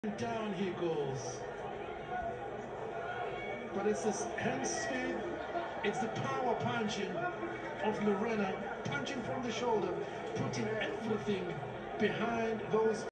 Down he goes. But it's this hand speed, it's the power punching of Lerena, punching from the shoulder, putting everything behind those